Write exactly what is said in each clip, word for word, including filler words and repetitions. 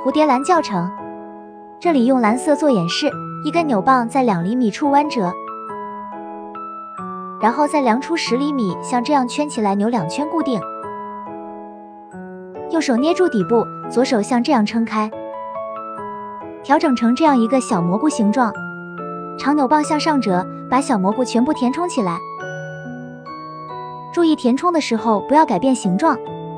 蝴蝶兰教程，这里用蓝色做演示，一根扭棒在两厘米处弯折，然后再量出十厘米，像这样圈起来，扭两圈固定。右手捏住底部，左手像这样撑开，调整成这样一个小蘑菇形状。长扭棒向上折，把小蘑菇全部填充起来。注意填充的时候不要改变形状。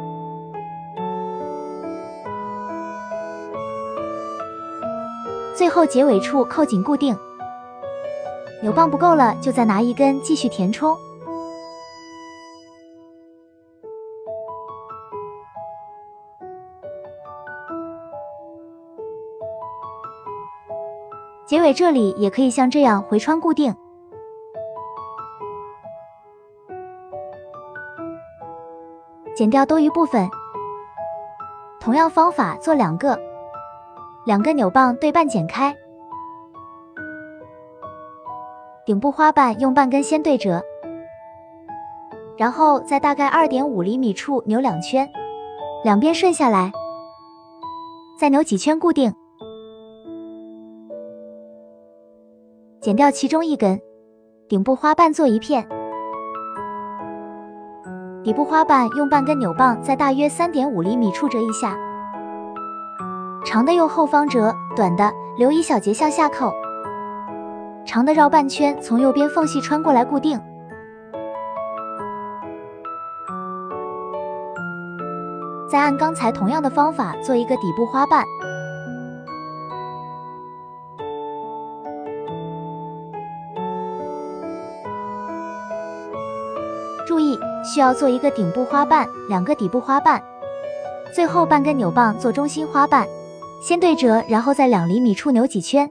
最后结尾处扣紧固定。扭棒不够了，就再拿一根继续填充。结尾这里也可以像这样回穿固定。剪掉多余部分。同样方法做两个，两根扭棒对半剪开。顶部花瓣用半根先对折，然后在大概 二点五厘米处扭两圈，两边顺下来，再扭几圈固定。剪掉其中一根，顶部花瓣做一片，底部花瓣用半根扭棒在大约 三点五厘米处折一下，长的用后方折，短的留一小节向下扣，长的绕半圈从右边缝隙穿过来固定。再按刚才同样的方法做一个底部花瓣。注意，需要做一个顶部花瓣，两个底部花瓣，最后半根扭棒做中心花瓣，先对折，然后在两厘米处扭几圈，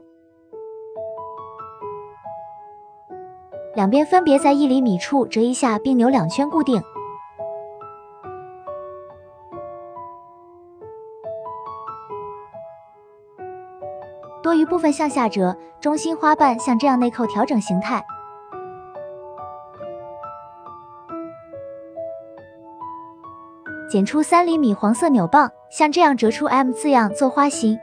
两边分别在一厘米处折一下，并扭两圈固定。多余部分向下折，中心花瓣像这样内扣，调整形态。剪出三厘米黄色扭棒，像这样折出 M 字样做花心。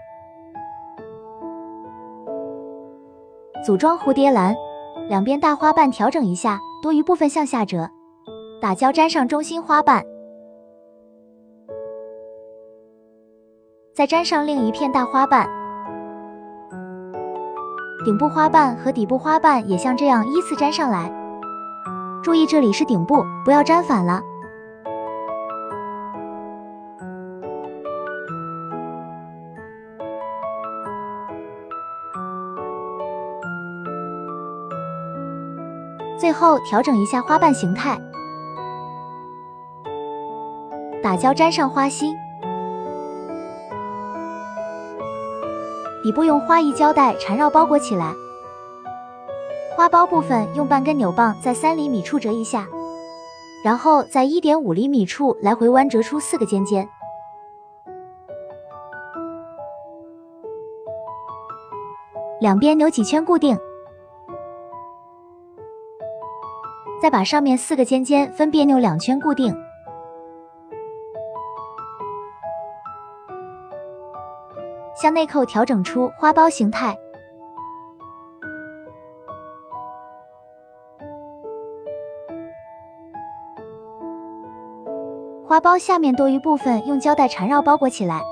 组装蝴蝶兰，两边大花瓣调整一下，多余部分向下折，打胶粘上中心花瓣，再粘上另一片大花瓣。顶部花瓣和底部花瓣也像这样依次粘上来。注意这里是顶部，不要粘反了。最后调整一下花瓣形态，打胶粘上花心，底部用花艺胶带缠绕包裹起来。花苞部分用半根扭棒在三厘米处折一下，然后在 一点五厘米处来回弯折出四个尖尖。两边扭几圈固定。再把上面四个尖尖分别扭两圈固定。向内扣调整出花苞形态。花苞下面多余部分用胶带缠绕包裹起来。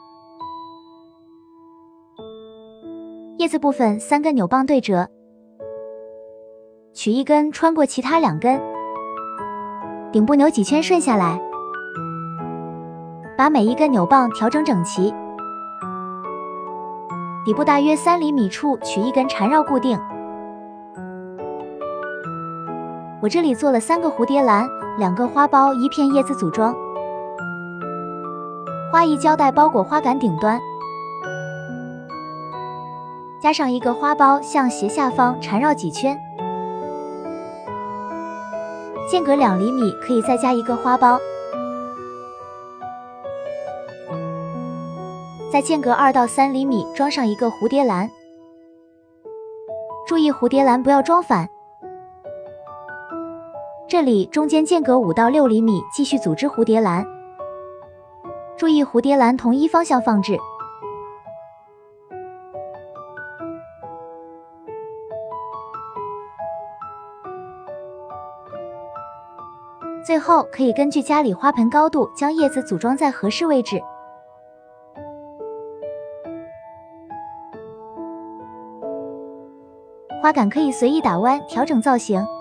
叶子部分三根扭棒对折。取一根穿过其他两根，顶部扭几圈顺下来，把每一根扭棒调整整齐。底部大约三厘米处取一根缠绕固定。我这里做了三个蝴蝶兰，两个花苞，一片叶子组装。花艺胶带包裹花杆顶端，加上一个花苞向斜下方缠绕几圈。间隔两厘米可以再加一个花苞，再间隔二到三厘米装上一个蝴蝶兰。注意蝴蝶兰不要装反。这里中间间隔五到六厘米继续组织蝴蝶兰。注意蝴蝶兰同一方向放置。 最后可以根据家里花盆高度，将叶子组装在合适位置。花杆可以随意打弯，调整造型。